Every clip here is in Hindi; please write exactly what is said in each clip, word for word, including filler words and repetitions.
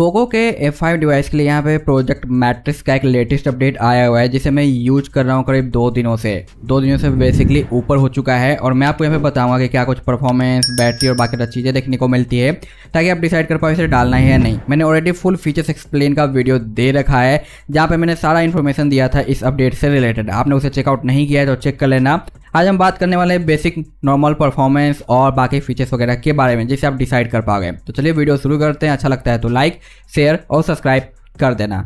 पोको के एफ फाइव डिवाइस के लिए यहाँ पे प्रोजेक्ट मैट्रिक्स का एक लेटेस्ट अपडेट आया हुआ है जिसे मैं यूज कर रहा हूँ करीब दो दिनों से दो दिनों से बेसिकली ऊपर हो चुका है। और मैं आपको यहाँ पे बताऊंगा कि क्या कुछ परफॉर्मेंस, बैटरी और बाकी चीज़ें देखने को मिलती है ताकि आप डिसाइड कर पाओ इसे डालना है या नहीं। मैंने ऑलरेडी फुल फीचर्स एक्सप्लेन का वीडियो दे रखा है जहाँ पे मैंने सारा इन्फॉर्मेशन दिया था इस अपडेट से रिलेटेड। आपने उसे चेकआउट नहीं किया है तो चेक कर लेना। आज हम बात करने वाले हैं बेसिक नॉर्मल परफॉर्मेंस और बाकी फीचर्स वगैरह के बारे में जिसे आप डिसाइड कर पाओगे। तो चलिए वीडियो शुरू करते हैं। अच्छा लगता है तो लाइक, शेयर और सब्सक्राइब कर देना।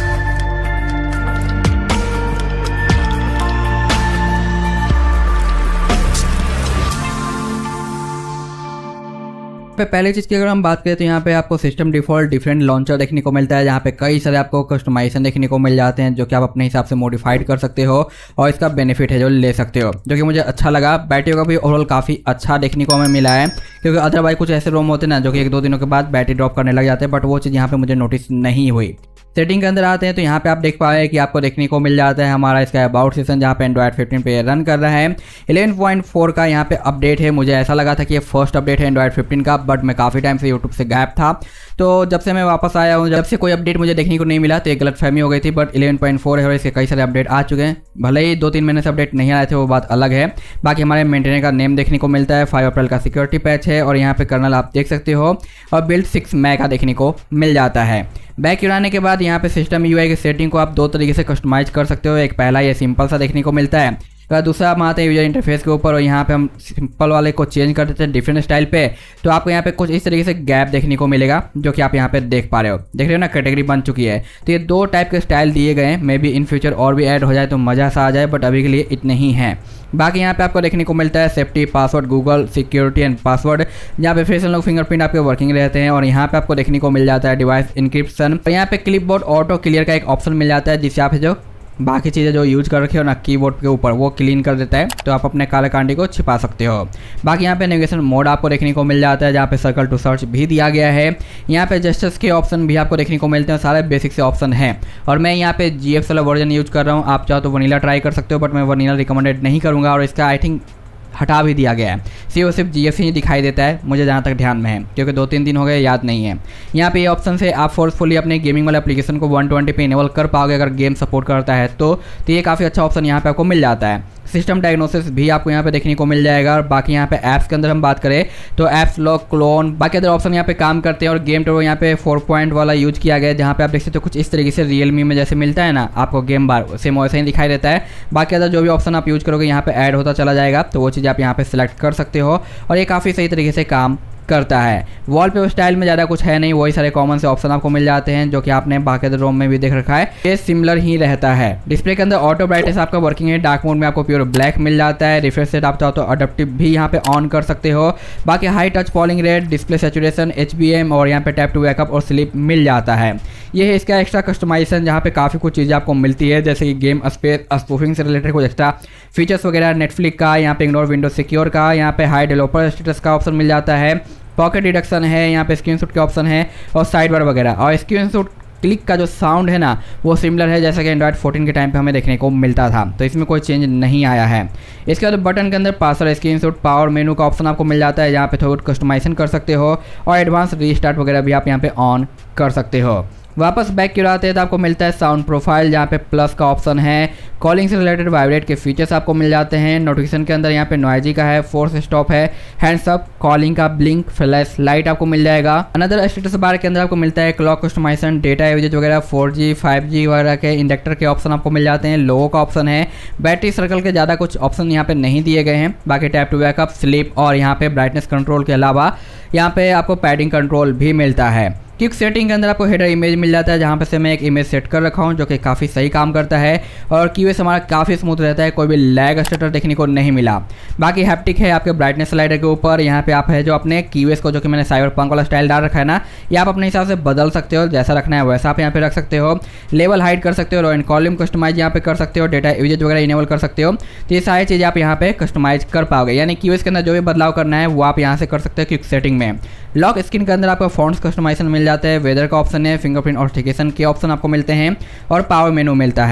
पहली चीज़ की अगर हम बात करें तो यहाँ पे आपको सिस्टम डिफॉल्ट डिफरेंट लॉन्चर देखने को मिलता है जहाँ पे कई सारे आपको कस्टमाइजेशन देखने को मिल जाते हैं जो कि आप अपने हिसाब से मॉडिफाइड कर सकते हो और इसका बेनिफिट है जो ले सकते हो, जो कि मुझे अच्छा लगा। बैटरी का भी ओवरऑल काफ़ी अच्छा देखने को हमें मिला है क्योंकि अदरवाइज कुछ ऐसे रोम होते हैं ना जो कि एक दो दिनों के बाद बैटरी ड्रॉप करने लग जाते हैं, बट वो चीज़ यहाँ पे मुझे नोटिस नहीं हुई। सेटिंग के अंदर आते हैं तो यहाँ पे आप देख पाए कि आपको देखने को मिल जाता है हमारा इसका अबाउट सेशन जहाँ पे एंड्रॉइड फिफ्टीन पे रन कर रहा है। इलेवन पॉइंट फोर का यहाँ पे अपडेट है। मुझे ऐसा लगा था कि ये फर्स्ट अपडेट है एंड्रॉइड फिफ्टीन का, बट मैं काफ़ी टाइम से यूट्यूब से गैप था, तो जब से मैं वापस आया हूँ जब से कोई अपडेट मुझे देखने को नहीं मिला तो एक गलतफहमी हो गई थी। बट इलेवन पॉइंट फोर है और इसके कई सारे अपडेट आ चुके हैं। भले ही दो तीन महीने से अपडेट नहीं आए थे वो बात अलग है। बाकी हमारे मेंटेनर का नेम देखने को मिलता है, फाइव अप्रैल का सिक्योरिटी पैच है और यहाँ पे कर्नल आप देख सकते हो और बिल्ड सिक्स मै का देखने को मिल जाता है। बैक गिराने के बाद यहाँ पे सिस्टम यूआई की सेटिंग को आप दो तरीके से कस्टमाइज कर सकते हो। एक पहला ये सिंपल सा देखने को मिलता है, अगर दूसरा हम आते हैं यूजर इंटरफेस के ऊपर और यहाँ पे हम सिंपल वाले को चेंज कर देते हैं डिफरेंट स्टाइल पे, तो आपको यहाँ पे कुछ इस तरीके से गैप देखने को मिलेगा जो कि आप यहाँ पे देख पा रहे हो। देख रहे हो ना, कैटेगरी बन चुकी है। तो ये दो टाइप के स्टाइल दिए गए हैं, मे बी इन फ्यूचर और भी ऐड हो जाए तो मज़ा सा आ जाए, बट अभी के लिए इतने ही हैं। बाकी यहाँ पे आपको देखने को मिलता है safety, password, Google security and password, जहाँ पे फेस अनलॉक, फिंगरप्रिंट आपके वर्किंग रहते हैं। और यहाँ पे आपको देखने को मिल जाता है डिवाइस इंक्रिप्शन और यहाँ पे क्लिपबोर्ड ऑटो क्लियर का एक ऑप्शन मिल जाता है जिससे आप जो बाकी चीज़ें जो यूज कर रखे हो ना कीबोर्ड के ऊपर वो क्लीन कर देता है, तो आप अपने काले कांडी को छिपा सकते हो। बाकी यहाँ पे नेविगेशन मोड आपको देखने को मिल जाता है जहाँ पे सर्कल टू सर्च भी दिया गया है। यहाँ पे जेस्चर्स के ऑप्शन भी आपको देखने को मिलते हैं, सारे बेसिक से ऑप्शन हैं। और मैं यहाँ पे जी एफ वाला वर्जन यूज कर रहा हूँ, आप चाहो तो वनीला ट्राई कर सकते हो, बट मैं वनीला रिकमेंडेड नहीं करूँगा और इसका आई थिंक हटा भी दिया गया है। सिर्फ सिर्फ जी एफ ही दिखाई देता है मुझे जहाँ तक ध्यान में है, क्योंकि दो तीन दिन हो गए याद नहीं है। यहाँ पे ये ऑप्शन से आप फोर्सफुली अपने गेमिंग वाले एप्लीकेशन को वन ट्वेंटी पे इनेबल कर पाओगे अगर गेम सपोर्ट करता है तो, तो ये काफ़ी अच्छा ऑप्शन यहाँ पे आपको मिल जाता है। सिस्टम डायग्नोसिस भी आपको यहाँ पे देखने को मिल जाएगा। और बाकी यहाँ पे ऐप्स के अंदर हम बात करें तो ऐप्स लॉक, क्लोन, बाकी अदर ऑप्शन यहाँ पे काम करते हैं। और गेम टर्बो यहाँ पे फोर पॉइंट वाला यूज किया गया है जहाँ पे आप देख सकते हो कुछ इस तरीके से रियलमी में जैसे मिलता है ना आपको गेम बार, सेम वैसे ही दिखाई देता है। बाकी अदर जो भी ऑप्शन आप यूज करोगे यहाँ पे ऐड होता चला जाएगा, तो वो चीज़ आप यहाँ पे सिलेक्ट कर सकते हो और ये काफ़ी सही तरीके से काम करता है। वॉलपेपर स्टाइल में ज़्यादा कुछ है नहीं, वही सारे कॉमन से ऑप्शन आपको मिल जाते हैं जो कि आपने बाकी रोम में भी देख रखा है, ये सिमिलर ही रहता है। डिस्प्ले के अंदर ऑटो ब्राइटनेस आपका वर्किंग है, डार्क मोड में आपको प्योर ब्लैक मिल जाता है। रिफ्रेश रेट आप चाहो तो अडप्टिव भी यहाँ पे ऑन कर सकते हो। बाकी high touch polling rate, display saturation, H B M और यहाँ पे टैप टू बैकअप और स्लीप मिल जाता है। ये है इसका एक्स्ट्रा कस्टमाइजेशन जहाँ पे काफ़ी कुछ चीज़ें आपको मिलती है जैसे कि गेम स्पेस, स्पूफिंग से रिलेटेड कुछ एक्स्ट्रा फीचर्स वगैरह, नेटफ्लिक्स का, यहाँ पे इग्नोर विंडो सिक्योर का, यहाँ पे हाई डेवलपर स्टेटस का ऑप्शन मिल जाता है, पॉकेट डिडक्शन है, यहाँ पे स्क्रीनशॉट के ऑप्शन है और साइड बार वगैरह। और स्क्रीनशॉट क्लिक का जो साउंड है ना वो सिमिलर है जैसा कि एंड्रॉइड फोर्टीन के टाइम पे हमें देखने को मिलता था, तो इसमें कोई चेंज नहीं आया है। इसके बाद बटन के अंदर पासवर्ड, स्क्रीनशॉट, पावर मेनू का ऑप्शन आपको मिल जाता है जहाँ पे थोड़ा कस्टमाइजेशन कर सकते हो और एडवांस रीस्टार्ट वगैरह भी आप यहाँ पे ऑन कर सकते हो। वापस बैक गिराते हैं तो आपको मिलता है साउंड प्रोफाइल जहाँ पे प्लस का ऑप्शन है, कॉलिंग से रिलेटेड वाइब्रेट के फीचर्स आपको मिल जाते हैं। नोटिफिकेशन के अंदर यहाँ पे नॉइजी का है, फोर्स स्टॉप है, हैंड्स अप, कॉलिंग का ब्लिंक, फ्लैश लाइट आपको मिल जाएगा। अनदर स्टेटस बार के अंदर आपको मिलता है क्लॉक कस्टमाइजेशन, डेटा यूजेज वगैरह, फोर जी फाइव जी वगैरह के इंडक्टर के ऑप्शन आपको मिल जाते हैं। लोगो का ऑप्शन है, बैटरी सर्कल के ज़्यादा कुछ ऑप्शन यहाँ पे नहीं दिए गए हैं। बाकी टैप टू बैकअप, स्लीप और यहाँ पे ब्राइटनेस कंट्रोल के अलावा यहाँ पे आपको पैडिंग कंट्रोल भी मिलता है। क्विक सेटिंग के अंदर आपको हेडर इमेज मिल जाता है जहाँ पे से मैं एक इमेज सेट कर रखा हूँ जो कि काफ़ी सही काम करता है और क्यूएस हमारा काफ़ी स्मूथ रहता है, कोई भी लैग स्टटर देखने को नहीं मिला। बाकी हैप्टिक है आपके ब्राइटनेस स्लाइडर के ऊपर, यहाँ पे आप है जो अपने क्यूएस को जो कि मैंने साइबर पंक वाला स्टाइल डाल रखा है ना, ये आप अपने हिसाब से बदल सकते हो, जैसा रखना है वैसा आप यहाँ पे रख सकते हो। लेवल हाइड कर सकते हो, रो एंड कॉलम कस्टमाइज यहाँ पे कर सकते हो, डेटा यूजेज वगैरह इनेबल कर सकते हो। तो ये सारी चीज़ें आप यहाँ पे कस्टमाइज कर पाओगे, यानी क्यूएस के अंदर जो भी बदलाव करना है वो आप यहाँ से कर सकते हो क्विक सेटिंग में। लॉक स्क्रीन के अंदर आपको फॉन्ट्स कस्टमाइजेशन मिल जाता है, वेदर का ऑप्शन है, फिंगरप्रिंट ऑथेंटिकेशन के ऑप्शन आपको मिलते हैं और पावर मेनू मिलता है।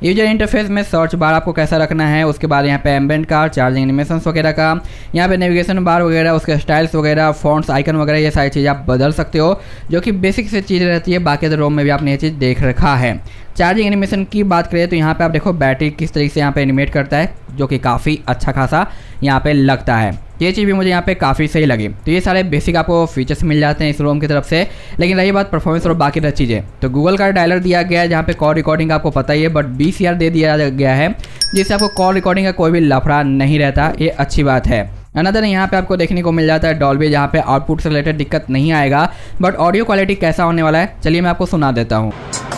यूजर इंटरफेस में सर्च बार आपको कैसा रखना है, उसके बाद यहाँ पे एम्बिएंट का, चार्जिंग एनिमेशन वगैरह का, यहाँ पे नेविगेशन बार वगैरह, उसके स्टाइल्स वगैरह, फॉन्ट्स, आइकन वगैरह, ये सारी चीज़ें आप बदल सकते हो, जो कि बेसिक से चीज़ रहती है। बाकी तो रोम में भी आपने ये चीज़ देख रखा है। चार्जिंग एनिमेशन की बात करें तो यहाँ पे आप देखो बैटरी किस तरीके से यहाँ पे एनिमेट करता है, जो कि काफ़ी अच्छा खासा यहाँ पे लगता है। ये चीज़ भी मुझे यहाँ पे काफ़ी सही लगी। तो ये सारे बेसिक आपको फीचर्स मिल जाते हैं इस रोम की तरफ से। लेकिन रही बात परफॉर्मेंस और बाकी चीज़ें, तो गूगल का डायलर दिया गया है जहाँ पे कॉल रिकॉर्डिंग आपको पता ही है, बट बी सी आर दे दिया गया है, जिससे आपको कॉल रिकॉर्डिंग का कोई भी लफड़ा नहीं रहता। ये अच्छी बात है। अनदर यहाँ पे आपको देखने को मिल जाता है डॉल्बी, जहाँ पे आउटपुट से रिलेटेड दिक्कत नहीं आएगा, बट ऑडियो क्वालिटी कैसा होने वाला है चलिए मैं आपको सुना देता हूँ।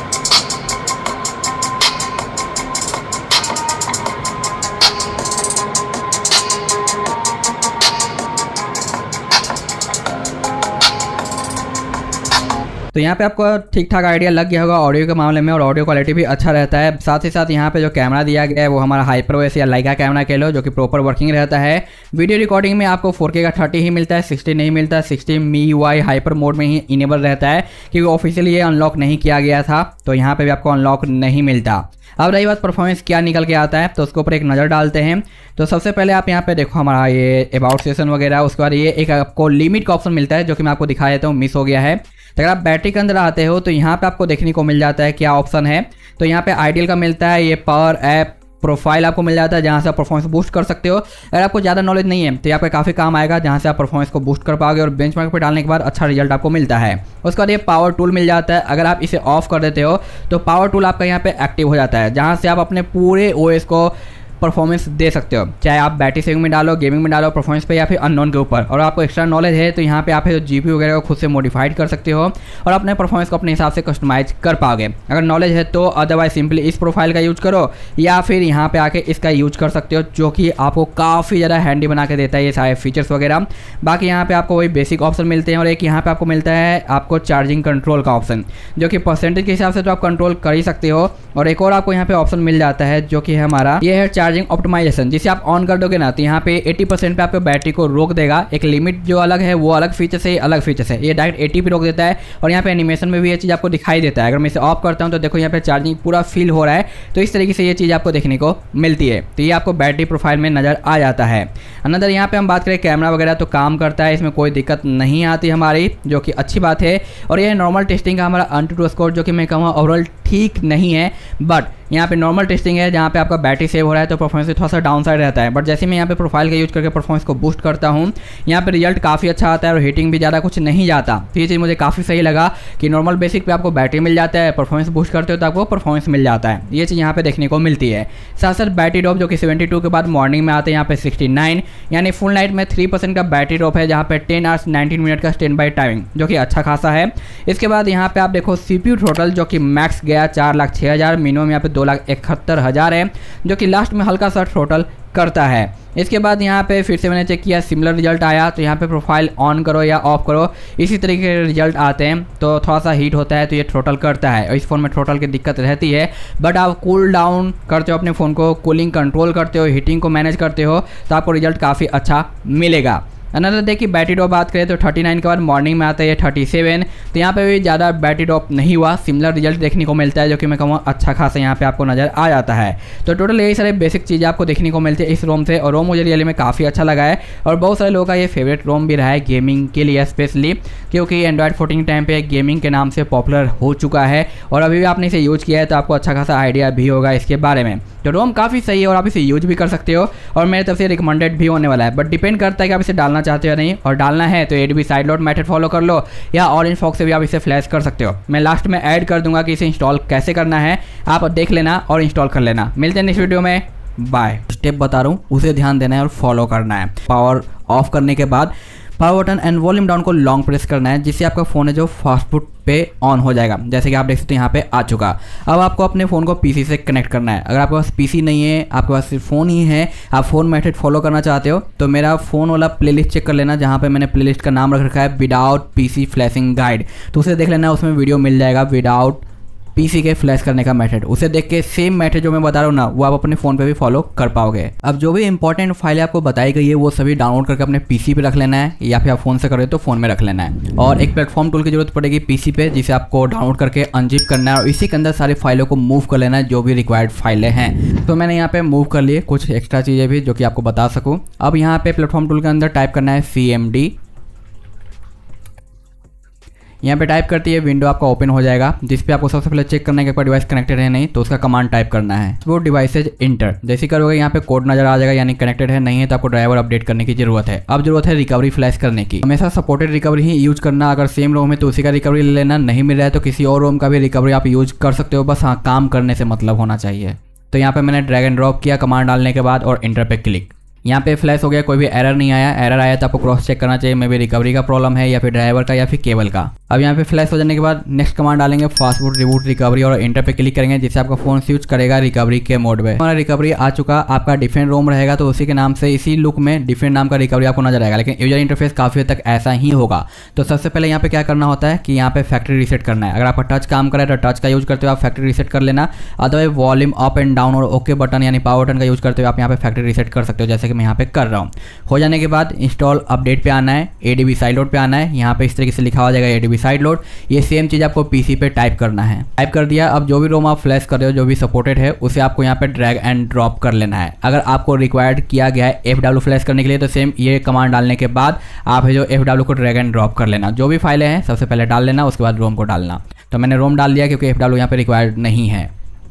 तो यहाँ पे आपको ठीक ठाक आइडिया लग गया होगा ऑडियो के मामले में, और ऑडियो क्वालिटी भी अच्छा रहता है। साथ ही साथ यहाँ पे जो कैमरा दिया गया है वो हमारा हाइपरओएस या लाइका कैमरा कह लो, जो कि प्रॉपर वर्किंग रहता है। वीडियो रिकॉर्डिंग में आपको फोर के का थर्टी ही मिलता है, सिक्सटी नहीं मिलता। Sixty Mi U I hyper mode में ही इनेबल रहता है, क्योंकि ऑफिशियली ये अनलॉक नहीं किया गया था, तो यहाँ पे भी आपको अनलॉक नहीं मिलता। अब रही बात परफॉर्मेंस क्या निकल के आता है, तो उसके ऊपर एक नज़र डालते हैं। तो सबसे पहले आप यहाँ पे देखो हमारा ये अबाउट सेशन वगैरह, उसके बाद ये एक आपको लिमिट का ऑप्शन मिलता है, जो कि मैं आपको दिखा देता हूँ, मिस हो गया है। तो अगर आप बैटरी के अंदर आते हो तो यहाँ पे आपको देखने को मिल जाता है क्या ऑप्शन है। तो यहाँ पे आइडियल का मिलता है, ये पावर ऐप प्रोफाइल आपको मिल जाता है, जहाँ से आप परफॉर्मेंस बूस्ट कर सकते हो। अगर आपको ज़्यादा नॉलेज नहीं है तो यहाँ पे काफ़ी काम आएगा, जहाँ से आप परफॉर्मेंस को बूस्ट कर पाओगे और बेंचमार्क पे डालने के बाद अच्छा रिजल्ट आपको मिलता है। उसके बाद ये पावर टूल मिल जाता है। अगर आप इसे ऑफ कर देते हो तो पावर टूल आपका यहाँ पे एक्टिव हो जाता है, जहाँ से आप अपने पूरे ओएस को परफॉर्मेंस दे सकते हो, चाहे आप बैटरी सेविंग में डालो, गेमिंग में डालो, परफॉर्मेंस पे या फिर अननोन के ऊपर। और आपको एक्स्ट्रा नॉलेज है तो यहाँ पे आप जीपी वगैरह को खुद से मॉडिफाइड कर सकते हो और अपने परफॉर्मेंस को अपने हिसाब से कस्टमाइज कर पाओगे अगर नॉलेज है तो। अदरवाइज सिंपली इस प्रोफाइल का यूज करो या फिर यहाँ पे आके इसका यूज कर सकते हो, जो कि आपको काफ़ी ज़्यादा हैंडी बना के देता है ये सारे फीचर्स वगैरह। बाकी यहाँ पे आपको वही बेसिक ऑप्शन मिलते हैं, और एक यहाँ पे आपको मिलता है आपको चार्जिंग कंट्रोल का ऑप्शन, जो कि परसेंटेज के हिसाब से तो आप कंट्रोल कर ही सकते हो। और एक और आपको यहाँ पे ऑप्शन मिल जाता है, जो कि है हमारा ये है चार्जिंग ऑप्टिमाइजेशन, जिसे आप ऑन कर दोगे ना तो यहाँ पे अस्सी परसेंट पे आपको बैटरी को रोक देगा। एक लिमिट जो अलग है वो अलग फीचर से अलग फीचर है, ये डायरेक्ट अस्सी पे रोक देता है। और यहाँ पे एनिमेशन में भी ये चीज़ आपको दिखाई देता है। अगर मैं इसे ऑफ करता हूँ तो देखो यहाँ पे चार्जिंग पूरा फील हो रहा है, तो इस तरीके से ये चीज़ आपको देखने को मिलती है। तो ये आपको बैटरी प्रोफाइल में नज़र आ जाता है। अनदर यहाँ पे हम बात करें कैमरा वगैरह तो काम करता है, इसमें कोई दिक्कत नहीं आती हमारी, जो कि अच्छी बात है। और ये नॉर्मल टेस्टिंग का हमारा अंटूटू स्कोर, जो कि मैं कहूँगा ओवरऑल ठीक नहीं है, बट यहाँ पे नॉर्मल टेस्टिंग है, जहाँ पे आपका बैटरी सेव हो रहा है तो परफॉर्मेंस थोड़ा सा डाउन साइड रहता है। बट जैसे मैं यहाँ पे प्रोफाइल का यूज करके परफॉर्मेंस को बूस्ट करता हूँ, यहाँ पे रिजल्ट काफ़ी अच्छा आता है और हीटिंग भी ज़्यादा कुछ नहीं जाता। तो ये चीज़ मुझे काफ़ी सही लगा कि नॉर्मल बेसिक पे आपको बैटरी मिल जाता है, परफॉर्मेंस बूस्ट करते हो तो आपको परफॉर्मेंस मिल जाता है। ये चीज़ यहाँ पे देखने को मिलती है। साथ साथ बैटरी ड्रॉप, जो कि सेवेंटी टू के बाद मॉर्निंग में आते हैं यहाँ पे सिक्सटी नाइन, यानी फुल नाइट में थ्री परसेंट का बैटरी ड्रॉप है, जहाँ पे ten hours nineteen minute standby बाई टाइमिंग, जो कि अच्छा खासा है। इसके बाद यहाँ पे आप देखो सीपीयू टोटल, जो कि मैक्स गया चार लाख छः हज़ार, मिनिमम यहाँ पे दो लाख इकहत्तर हज़ार है, जो कि लास्ट में हल्का सा टोटल करता है। इसके बाद यहाँ पे फिर से मैंने चेक किया, सिमिलर रिजल्ट आया। तो यहाँ पे प्रोफाइल ऑन करो या ऑफ करो, इसी तरीके के रिजल्ट आते हैं। तो थोड़ा सा हीट होता है तो ये टोटल करता है, और इस फ़ोन में टोटल की दिक्कत रहती है। बट आप कूल डाउन करते हो अपने फ़ोन को, कूलिंग कंट्रोल करते हो, हीटिंग को मैनेज करते हो, तो आपको रिजल्ट काफ़ी अच्छा मिलेगा। अनदर देखिए बैटरी ड्रॉप बात करें तो थर्टी नाइन के बाद मॉर्निंग में आता है थर्टी सेवन, तो यहाँ पे भी ज़्यादा बैटरी ड्रॉप नहीं हुआ, सिमिलर रिजल्ट देखने को मिलता है, जो कि मैं कहूँगा अच्छा खासा यहाँ पे आपको नज़र आ जाता है। तो टोटल यही सारे बेसिक चीज़ें आपको देखने को मिलती है इस रोम से, और रोम मुझे रियली में काफ़ी अच्छा लगा है, और बहुत सारे लोगों का ये फेवरेट रोम भी रहा है गेमिंग के लिए स्पेशली, क्योंकि एंड्रॉयड फोर्टीन टाइम पे गेमिंग के नाम से पॉपुलर हो चुका है, और अभी भी आपने इसे यूज किया है तो आपको अच्छा खासा आइडिया भी होगा इसके बारे में। तो रोम काफ़ी सही है और आप इसे यूज भी कर सकते हो, और मेरे तरफ से रिकमेंडेड भी होने वाला है। बट डिपेंड करता है कि आप इसे डालना चाहते हो या नहीं, और डालना है तो ADB sideload method follow कर लो, या ऑरेंज फॉक्स से भी आप इसे फ्लैश कर सकते हो। मैं लास्ट में ऐड कर दूंगा कि इसे इंस्टॉल कैसे करना है, आप देख लेना और इंस्टॉल कर लेना। मिलते हैं नेक्स्ट वीडियो में, बाय। स्टेप बता रहा हूँ उसे ध्यान देना है और फॉलो करना है। पावर ऑफ करने के बाद power button and volume down को लॉन्ग प्रेस करना है, जिससे आपका फ़ोन है जो फास्ट फूड पे ऑन हो जाएगा। जैसे कि आप देख सकते हैं यहाँ पे आ चुका। अब आपको अपने फ़ोन को पीसी से कनेक्ट करना है। अगर आपके पास पीसी नहीं है, आपके पास सिर्फ फ़ोन ही है, आप फ़ोन मेथड फॉलो करना चाहते हो, तो मेरा फ़ोन वाला प्लेलिस्ट चेक कर लेना, जहाँ पे मैंने प्लेलिस्ट का नाम रख रखा है विदाउट पीसी फ्लैशिंग गाइड। तो उसे देख लेना, उसमें वीडियो मिल जाएगा विदाउट पीसी के फ्लैश करने का मेथड, उसे देख के सेम मेथड जो मैं बता रहा हूँ ना वो आप अपने फोन पे भी फॉलो कर पाओगे। अब जो भी इंपॉर्टेंट फाइल आपको बताई गई है वो सभी डाउनलोड करके अपने पीसी पे रख लेना है, या फिर आप फोन से करोगे तो फोन में रख लेना है। और एक प्लेटफॉर्म टूल की जरूरत पड़ेगी पीसी पे जिसे आपको डाउनलोड करके अनजिप करना है और इसी के अंदर सारी फाइलों को मूव कर लेना है जो भी रिक्वायर्ड फाइलें हैं। तो मैंने यहाँ पे मूव कर लिए कुछ एक्स्ट्रा चीज़ें भी जो कि आपको बता सकूँ। अब यहाँ पे प्लेटफॉर्म टूल के अंदर टाइप करना है सी एम डी। यहाँ पे टाइप करती है विंडो आपका ओपन हो जाएगा, जिस पे आपको सबसे पहले चेक करना है कि आपका डिवाइस कनेक्टेड है नहीं, तो उसका कमांड टाइप करना है वो डिवाइसेज इंटर। जैसे करोगे यहाँ पे कोड नजर आ जाएगा, यानी कनेक्टेड है, नहीं है तो आपको ड्राइवर अपडेट करने की जरूरत है। अब जरूरत है रिकवरी फ्लैश करने की। हमेशा सपोर्टेड रिकवरी ही यूज करना, अगर सेम रोम है तो उसी का रिकवरी ले लेना, नहीं मिल रहा है तो किसी और रोम का भी रिकवरी आप यूज कर सकते हो, बस हाँ काम करने से मतलब होना चाहिए। तो यहाँ पे मैंने ड्रैग एंड ड्रॉप किया कमांड डालने के बाद और इंटर पे क्लिक। यहाँ पे फ्लैश हो गया, कोई भी एरर नहीं आया। एरर आया तो आपको क्रॉस चेक करना चाहिए, मे बी रिकवरी का प्रॉब्लम है या फिर ड्राइवर का या फिर केबल का। अब यहाँ पे फ्लैश हो जाने के बाद नेक्स्ट कमांड डालेंगे फास्टबूट रिबूट रिकवरी और इंटर पे क्लिक करेंगे, जिससे आपका फोन स्विच करेगा रिकवरी के मोड में। हमारा रिकवरी आ चुका, आपका डिफरेंट रोम रहेगा तो उसी के नाम से इसी लुक में डिफरेंट नाम का रिकवरी आपको नजर आएगा, लेकिन यूजर इंटरफेस काफी हद तक ऐसा ही होगा। तो सबसे पहले यहाँ पे क्या करना होता है कि यहाँ पे फैक्ट्री रीसेट करना है। अगर आपका टच काम करे तो टच का यूज करते हो आप फैक्ट्री रीसेट कर लेना, otherwise volume up and down और ओके बटन यानी पावर बटन का यूज करते हो आप यहाँ पे फैक्ट्री रीसेट कर सकते हो, जैसे कि मैं यहाँ पे कर रहा हूँ। हो जाने के बाद इंस्टॉल अपडेट पे आना है, एडीबी साइड लोड पे आना है। यहाँ पे इस तरीके से लिखा हो जाएगा एडीबी साइड लोड। ये सेम चीज आपको पीसी पे टाइप करना है। टाइप कर दिया। अब जो भी रोम आप फ्लैश कर रहे हो जो भी सपोर्टेड है उसे आपको यहाँ पे ड्रैग एंड ड्रॉप कर लेना है। अगर आपको रिक्वायर्ड किया गया है एफ डब्ल्यू फ्लैश करने के लिए तो सेम ये कमांड डालने के बाद आप है जो एफ डब्ल्यू को ड्रैग एंड ड्रॉप कर लेना। जो भी फाइलें हैं सबसे पहले डाल लेना, उसके बाद रोम को डालना। तो मैंने रोम डाल दिया क्योंकि एफ डब्ल्यू यहाँ पे रिक्वायर्ड नहीं है।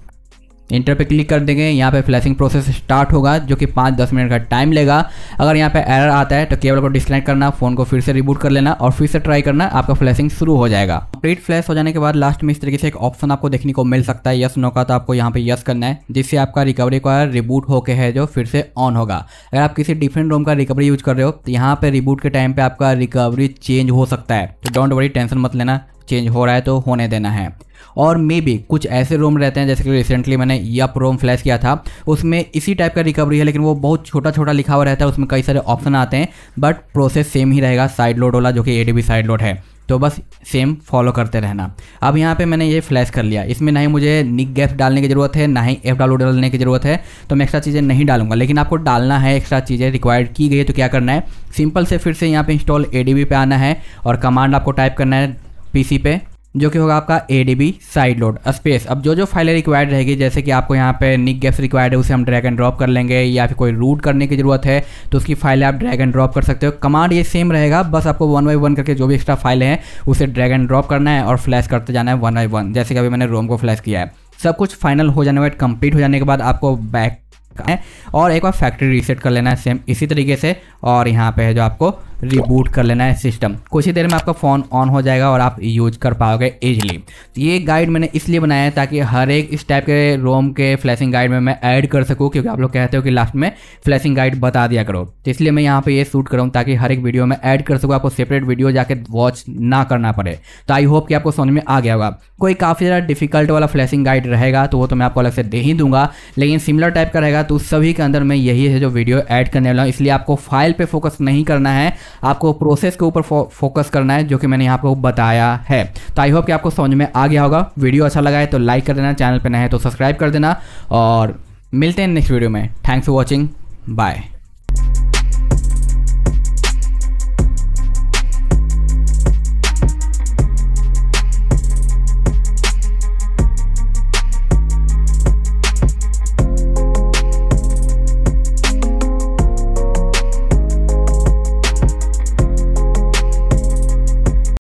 इंटर पे क्लिक कर देंगे, यहाँ पे फ्लैशिंग प्रोसेस स्टार्ट होगा जो कि पाँच दस मिनट का टाइम लेगा। अगर यहाँ पे एरर आता है तो केबल को डिस्कनेक्ट करना, फोन को फिर से रिबूट कर लेना और फिर से ट्राई करना, आपका फ्लैशिंग शुरू हो जाएगा। कंप्लीट फ्लैश हो जाने के बाद लास्ट में इस तरीके से एक ऑप्शन आपको देखने को मिल सकता है यस नो का, तो आपको यहाँ पे यस करना है, जिससे आपका रिकवरी का रिबूट होके है जो फिर से ऑन होगा। अगर आप किसी डिफरेंट रोम का रिकवरी यूज कर रहे हो तो यहाँ पे रिबूट के टाइम पे आपका रिकवरी चेंज हो सकता है, तो डोंट वरी, टेंशन मत लेना, चेंज हो रहा है तो होने देना है। और मे बी कुछ ऐसे रोम रहते हैं जैसे कि रिसेंटली मैंने यप रोम फ्लैश किया था, उसमें इसी टाइप का रिकवरी है लेकिन वो बहुत छोटा छोटा लिखा हुआ रहता है, उसमें कई सारे ऑप्शन आते हैं बट प्रोसेस सेम ही रहेगा साइड लोड वाला जो कि एडीबी साइड लोड है, तो बस सेम फॉलो करते रहना। अब यहाँ पे मैंने ये फ्लैश कर लिया, इसमें ना ही मुझे निक गैप डालने की ज़रूरत है ना ही एफ डब्ल्यू डालने की ज़रूरत है, तो मैं एक्स्ट्रा चीज़ें नहीं डालूंगा, लेकिन आपको डालना है। एक्स्ट्रा चीज़ें रिक्वायर्ड की गई है तो क्या करना है, सिंपल से फिर से यहाँ पे इंस्टॉल एडीबी पे आना है और कमांड आपको टाइप करना है पीसी पे, जो कि होगा आपका एडीबी साइड लोड स्पेस। अब जो जो फाइलें रिक्वायर्ड रहेगी, जैसे कि आपको यहाँ पे निक गैप्स रिक्वायर्ड है उसे हम ड्रैग एंड ड्रॉप कर लेंगे, या फिर कोई रूट करने की जरूरत है तो उसकी फाइलें आप ड्रैग एंड ड्रॉप कर सकते हो। कमांड ये सेम रहेगा, बस आपको वन बाई वन करके जो भी एक्स्ट्रा फाइलें हैं उसे ड्रैग एंड ड्रॉप करना है और फ्लैश करते जाना है वन बाई वन, जैसे कि अभी मैंने रोम को फ्लैश किया है। सब कुछ फाइनल हो जाने के बाद, कंप्लीट हो जाने के बाद आपको बैक है और एक बार फैक्ट्री रीसेट कर लेना है सेम इसी तरीके से, और यहाँ पे है जो आपको रिबूट कर लेना है सिस्टम। कुछ ही देर में आपका फ़ोन ऑन हो जाएगा और आप यूज कर पाओगे इजीली। तो ये गाइड मैंने इसलिए बनाया है ताकि हर एक इस टाइप के रोम के फ्लैशिंग गाइड में मैं ऐड कर सकूँ, क्योंकि आप लोग कहते हो कि लास्ट में फ्लैशिंग गाइड बता दिया करो, तो इसलिए मैं यहाँ पे ये शूट कर रहा हूँ ताकि हर एक वीडियो में ऐड कर सकूँ, आपको सेपरेट वीडियो जाके वॉच ना करना पड़े। तो आई होप कि आपको समझ में आ गया होगा। कोई काफ़ी ज़्यादा डिफिकल्ट वाला फ्लैशिंग गाइड रहेगा तो वो तो मैं आपको अलग से दे ही दूंगा, लेकिन सिमिलर टाइप का रहेगा तो सभी के अंदर मैं यही है जो वीडियो ऐड करने वाला हूँ। इसलिए आपको फाइल पे फोकस नहीं करना है, आपको प्रोसेस के ऊपर फो, फोकस करना है, जो कि मैंने यहाँ पे बताया है। तो आई होप कि आपको समझ में आ गया होगा। वीडियो अच्छा लगा है तो लाइक कर देना, चैनल पे नए हैं तो सब्सक्राइब कर देना और मिलते हैं नेक्स्ट वीडियो में। Thanks for watching, bye.